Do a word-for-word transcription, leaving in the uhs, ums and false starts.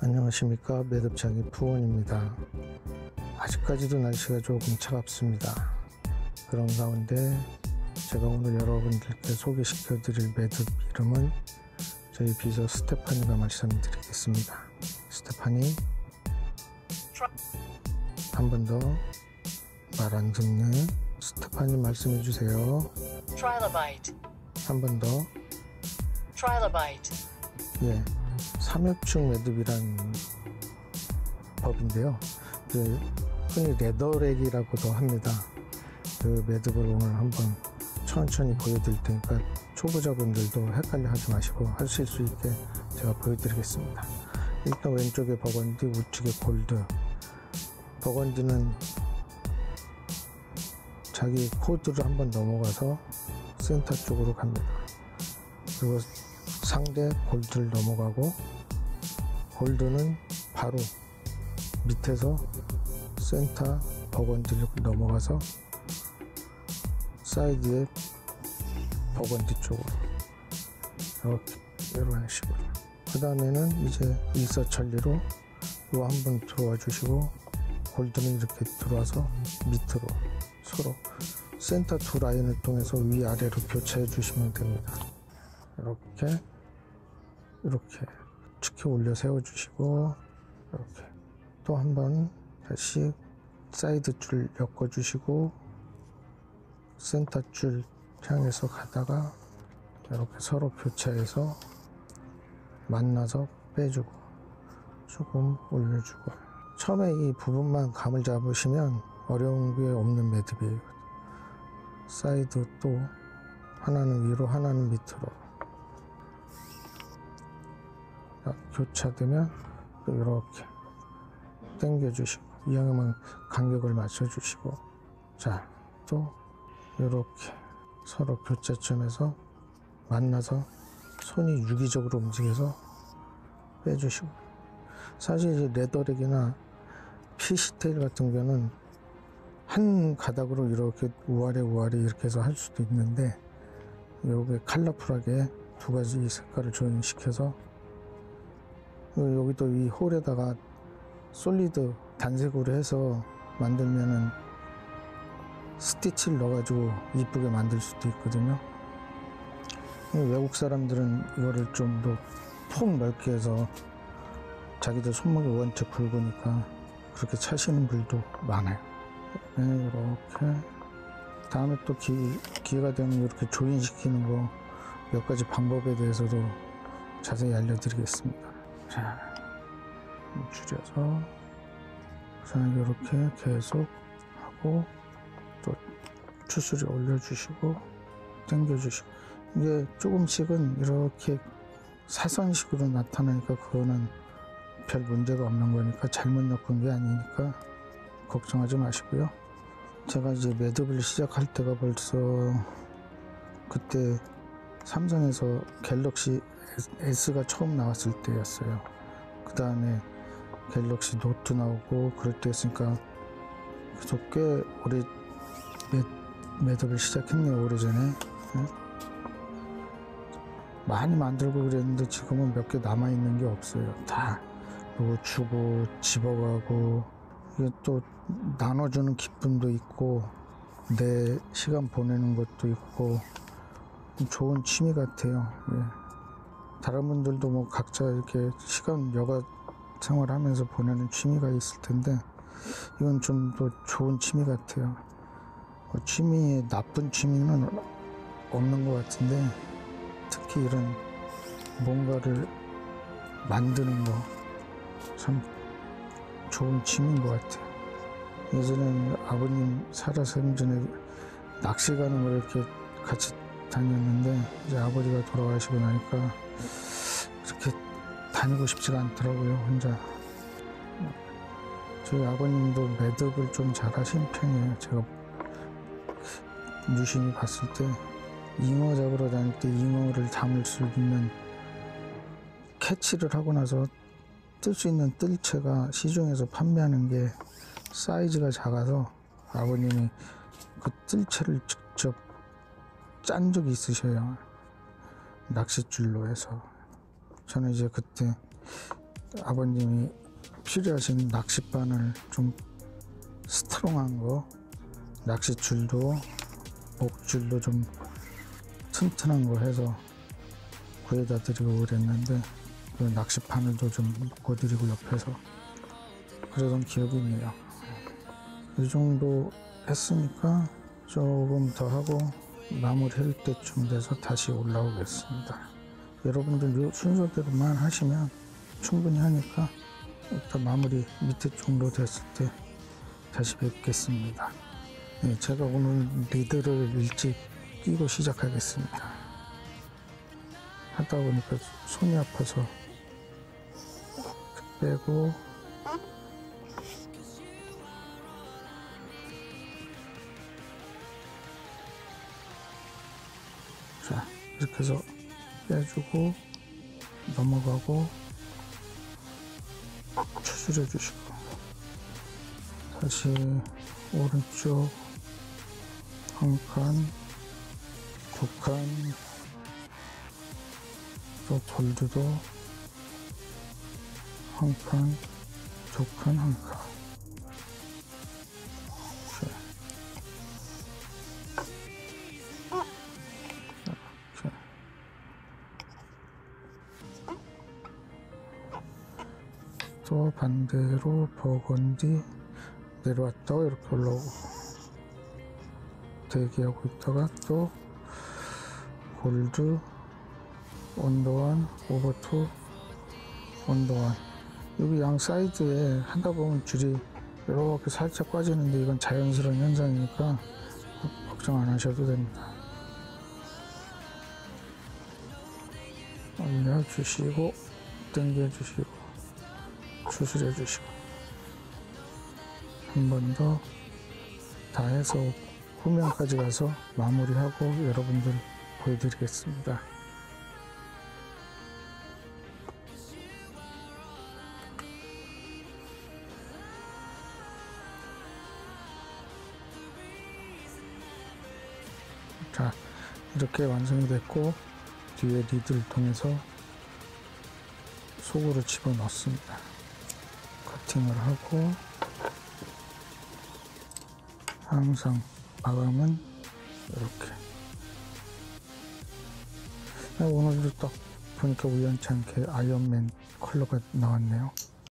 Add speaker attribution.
Speaker 1: 안녕하십니까, 매듭차기 푸원입니다. 아직까지도 날씨가 조금 차갑습니다. 그런 가운데 제가 오늘 여러분들께 소개시켜 드릴 매듭 이름은 저희 비서 스테파니가 말씀드리겠습니다. 스테파니, 한 번 더 말 안 듣는 스테파니 말씀해 주세요.
Speaker 2: 트라일러바이트.
Speaker 1: 한 번 더.
Speaker 2: 트라일러바이트.
Speaker 1: 예, 삼엽충 매듭이란 법인데요. 그 흔히 레더렉이라고도 합니다. 그 매듭을 오늘 한번 천천히 보여드릴 테니까 초보자분들도 헷갈려 하지 마시고 하실 수 있게 제가 보여드리겠습니다. 일단 왼쪽에 버건디, 우측에 골드. 버건디는 자기 코드를 한번 넘어가서 센터 쪽으로 갑니다. 그리고 상대 골드를 넘어가고, 골드는 바로 밑에서 센터 버건디를 넘어가서 사이드에 버건디 쪽으로 이렇게 이런 식으로. 그 다음에는 이제 일사천리로 요 한번 들어와 주시고, 골드는 이렇게 들어와서 밑으로 서로 센터 두 라인을 통해서 위아래로 교차해 주시면 됩니다. 이렇게 이렇게 축히 올려 세워 주시고, 이렇게 또 한 번 다시 사이드 줄 엮어 주시고, 센터 줄 향해서 가다가 이렇게 서로 교차해서 만나서 빼주고 조금 올려주고. 처음에 이 부분만 감을 잡으시면 어려운 게 없는 매듭이에요. 사이드 또 하나는 위로 하나는 밑으로 교차되면 또 이렇게 당겨 주시고, 이왕이면 간격을 맞춰 주시고, 자, 또 이렇게 서로 교차점에서 만나서 손이 유기적으로 움직여서 빼주시고. 사실 이제 레더렉이나 피시테일 같은 경우는 한 가닥으로 이렇게 우아래 우아래 이렇게 해서 할 수도 있는데, 이렇게 컬러풀하게 두 가지 색깔을 조인시켜서 여기도 이 홀에다가 솔리드 단색으로 해서 만들면은 스티치를 넣어가지고 이쁘게 만들 수도 있거든요. 외국 사람들은 이거를 좀 더 폭 넓게 해서 자기들 손목이 원체 굵으니까 그렇게 차시는 분들도 많아요. 네, 이렇게. 다음에 또 기, 기회가 되면 이렇게 조인시키는 거 몇 가지 방법에 대해서도 자세히 알려드리겠습니다. 자, 줄여서 자, 이렇게 계속 하고, 또 추스리 올려주시고 당겨주시고. 이게 조금씩은 이렇게 사선식으로 나타나니까 그거는 별 문제가 없는 거니까, 잘못 엮은 게 아니니까 걱정하지 마시고요. 제가 이제 매듭을 시작할 때가 벌써 그때 삼성에서 갤럭시 S가 처음 나왔을 때였어요. 그 다음에 갤럭시 노트 나오고 그럴 때였으니까 그래서 꽤 오래 매, 매듭을 시작했네요. 오래전에. 네? 많이 만들고 그랬는데 지금은 몇 개 남아있는 게 없어요. 다 요거 주고 집어가고, 이게 또 나눠주는 기쁨도 있고 내 시간 보내는 것도 있고 좋은 취미 같아요. 예. 다른 분들도 뭐 각자 이렇게 시간 여가 생활하면서 보내는 취미가 있을 텐데, 이건 좀 더 좋은 취미 같아요. 뭐 취미에 나쁜 취미는 없는 것 같은데, 특히 이런 뭔가를 만드는 거 참 좋은 취미인 것 같아요. 예전엔 아버님 살아서 전에 낚시 가는 걸 이렇게 같이 다녔는데, 이제 아버지가 돌아가시고 나니까 그렇게 다니고 싶지가 않더라고요, 혼자. 저희 아버님도 매듭을 좀 잘하신 편이에요. 제가 유심히 봤을 때 잉어 잡으러 다닐 때 잉어를 담을 수 있는, 캐치를 하고 나서 뜰 수 있는 뜰채가 시중에서 판매하는 게 사이즈가 작아서 아버님이 그 뜰채를 직접 짠 적이 있으셔요. 낚싯줄로 해서. 저는 이제 그때 아버님이 필요하신 낚싯바늘 좀 스트롱한 거, 낚싯줄도 목줄도 좀 튼튼한 거 해서 구해다 드리고 그랬는데 그 낚싯바늘도 좀 묶어드리고 옆에서 그러던 기억이 있네요. 이 정도 했으니까 조금 더 하고 마무리할 때쯤 돼서 다시 올라오겠습니다. 여러분들 요 순서대로만 하시면 충분히 하니까 일단 마무리 밑에 정도 됐을 때 다시 뵙겠습니다. 네, 제가 오늘 리드를 일찍 끼고 시작하겠습니다. 하다 보니까 손이 아파서 빼고 자, 이렇게 해서 빼주고 넘어가고 추스려 주시고 다시 오른쪽 한 칸, 두 칸, 또 골드도 한 칸, 두 칸, 한 칸. 이렇게. 또 반대로 버건디 내려왔다가 이렇게 올라오고 대기하고 있다가 또 골드 온도원 오버투 온도원 여기 양 사이드에 하다 보면 줄이 이렇게 살짝 빠지는데 이건 자연스러운 현상이니까 걱정 안 하셔도 됩니다. 올려주시고 당겨주시고 추스려주시고 한 번 더 다 해서 후면까지 가서 마무리하고 여러분들 보여드리겠습니다. 자, 이렇게 완성이 됐고 뒤에 리드를 통해서 속으로 집어넣습니다. 커팅을 하고 항상 마감은 이렇게. 오늘도 딱 보니까 우연치 않게 아이언맨 컬러가 나왔네요.